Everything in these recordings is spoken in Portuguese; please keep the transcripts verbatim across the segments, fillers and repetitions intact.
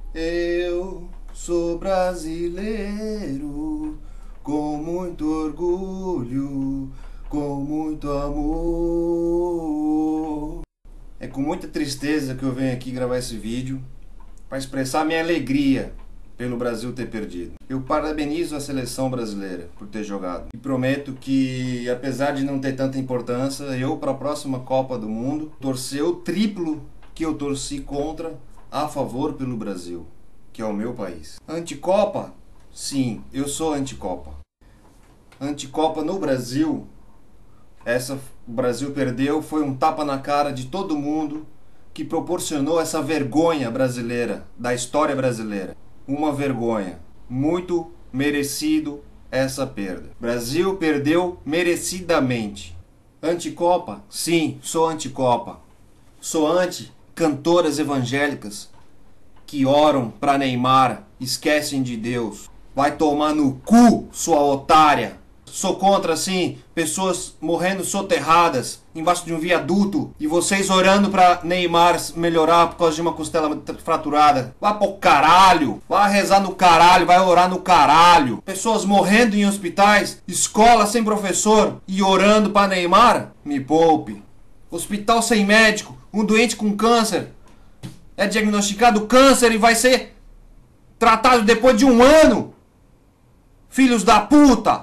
Eu sou brasileiro, com muito orgulho, com muito amor. É com muita tristeza que eu venho aqui gravar esse vídeo para expressar minha alegria pelo Brasil ter perdido. Eu parabenizo a seleção brasileira por ter jogado e prometo que, apesar de não ter tanta importância, eu, para a próxima Copa do Mundo, torcer o triplo que eu torci contra, a favor pelo Brasil, que é o meu país. Anticopa? Sim, eu sou anticopa. Anticopa no Brasil, essa o Brasil perdeu, foi um tapa na cara de todo mundo que proporcionou essa vergonha brasileira, da história brasileira. Uma vergonha. Muito merecido essa perda. Brasil perdeu merecidamente. Anticopa? Sim, sou anticopa. Sou anti cantoras evangélicas que oram para Neymar, esquecem de Deus. Vai tomar no cu, sua otária. Sou contra, sim, pessoas morrendo soterradas embaixo de um viaduto e vocês orando pra Neymar melhorar por causa de uma costela fraturada. Vá pro caralho, vai rezar no caralho, vai orar no caralho. Pessoas morrendo em hospitais, escola sem professor e orando pra Neymar? Me poupe. Hospital sem médico, um doente com câncer é diagnosticado câncer e vai ser tratado depois de um ano. Filhos da puta!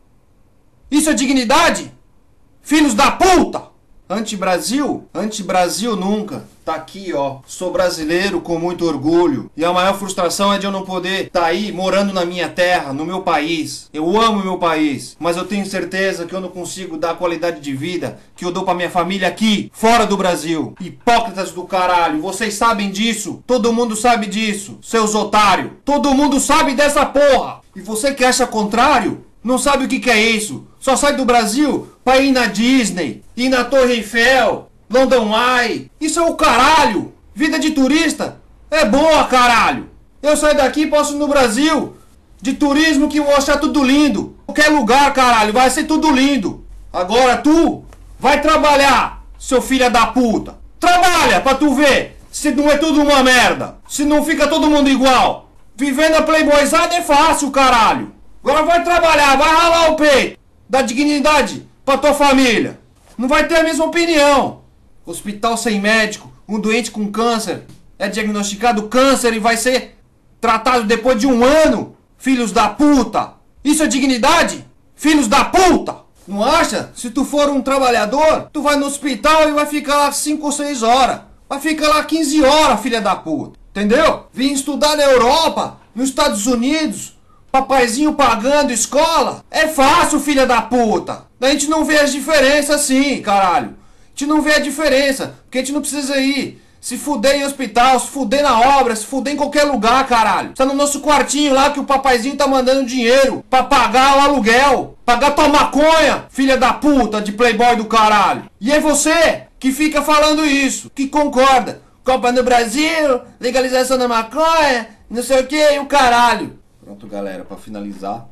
Isso é dignidade? Filhos da puta! Anti-Brasil? Anti-Brasil nunca. Tá aqui, ó. Sou brasileiro com muito orgulho. E a maior frustração é de eu não poder tá aí morando na minha terra, no meu país. Eu amo meu país, mas eu tenho certeza que eu não consigo dar a qualidade de vida que eu dou pra minha família aqui, fora do Brasil. Hipócritas do caralho, vocês sabem disso. Todo mundo sabe disso, seus otários. Todo mundo sabe dessa porra. E você que acha contrário, não sabe o que que é isso. Só sai do Brasil pra ir na Disney, ir na Torre Eiffel, London Eye. Isso é o caralho. Vida de turista é boa, caralho. Eu saio daqui e posso ir no Brasil de turismo que eu vou achar tudo lindo. Qualquer lugar, caralho, vai ser tudo lindo. Agora tu vai trabalhar, seu filho da puta. Trabalha pra tu ver se não é tudo uma merda. Se não fica todo mundo igual. Vivendo a playboyzada é fácil, caralho. Agora vai trabalhar, vai ralar o peito. Dá dignidade pra tua família. Não vai ter a mesma opinião. Hospital sem médico, um doente com câncer é diagnosticado câncer e vai ser tratado depois de um ano. Filhos da puta. Isso é dignidade? Filhos da puta. Não acha? Se tu for um trabalhador, tu vai no hospital e vai ficar lá cinco ou seis horas. Vai ficar lá quinze horas, filha da puta. Entendeu? Vim estudar na Europa, nos Estados Unidos. Papaizinho pagando escola? É fácil, filha da puta. A gente não vê as diferenças assim, caralho. A gente não vê a diferença. Porque a gente não precisa ir se fuder em hospital, se fuder na obra, se fuder em qualquer lugar, caralho. Tá no nosso quartinho lá que o papaizinho tá mandando dinheiro pra pagar o aluguel. Pagar tua maconha, filha da puta de playboy do caralho. E é você que fica falando isso, que concorda. Copa no Brasil, legalização da maconha, não sei o que e o caralho. Pronto, galera, para finalizar,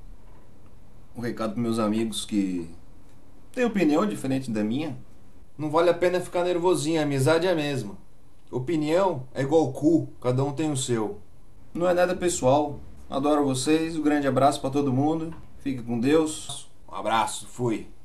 um recado para meus amigos que têm opinião diferente da minha. Não vale a pena ficar nervosinho, a amizade é a mesma. Opinião é igual cu, cada um tem o seu. Não é nada pessoal. Adoro vocês, um grande abraço para todo mundo. Fique com Deus. Um abraço, fui.